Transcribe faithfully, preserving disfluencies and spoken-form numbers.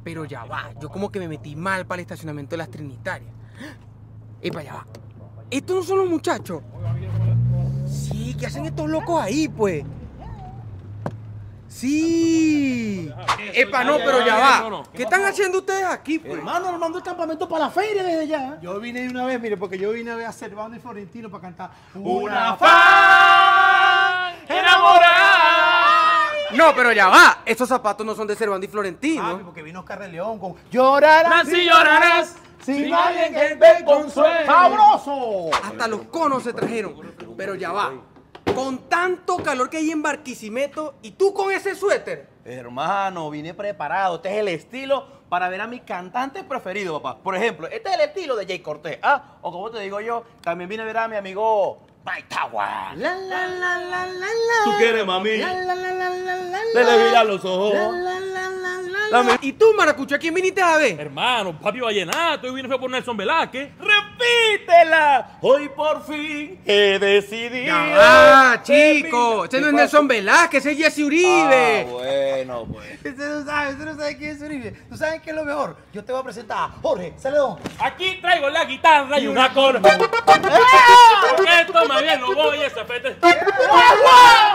Pero ya va, yo como que me metí mal para el estacionamiento de las Trinitarias. Epa, ya va. ¿Estos no son los muchachos? Sí, ¿qué hacen estos locos ahí, pues? Sí. Epa, no, pero ya va. ¿Qué están haciendo ustedes aquí, pues? Hermano, nos mandó el campamento para la feria desde ya. Yo vine de una vez, mire, porque yo vine a ver a Servando y Florentino para cantar Una fan enamorada. No, pero ya va. Estos zapatos no son de Servando y Florentino. Ah, porque vino Oscar de León con Llorarás Si llorarás, sin sin alguien alguien que que te te consuele. consuele. ¡Sabroso! Hasta los conos se trajeron. Pero ya va. Con tanto calor que hay en Barquisimeto y tú con ese suéter. Hermano, vine preparado. Este es el estilo para ver a mi cantante preferido, papá. Por ejemplo, este es el estilo de Jay Cortés, ¿ah? O como te digo yo, también vine a ver a mi amigo Mike Tower. La, la, la, la, la, ¿Tú la. quieres, mami? La, la, la, la, la, la, Te le la. mira los ojos. La, la, la, la, la, La la. me- ¿Y tú, Maracucho, a quién viniste a ver? Hermano, papi vallenato, y vine fue por Nelson Velázquez. ¡Repítela! Hoy por fin he decidido. Ah, chico. Repita- Ese no es ¿Qué Nelson Velázquez, ese es Jesse pasa? Uribe. Ah, bueno, pues. Usted no sabe, usted no sabe quién es Uribe. ¿Tú sabes qué es lo mejor? Yo te voy a presentar a Jorge Celedón. Aquí traigo la guitarra y una corda. Porque esto más bien lo voy a zapete.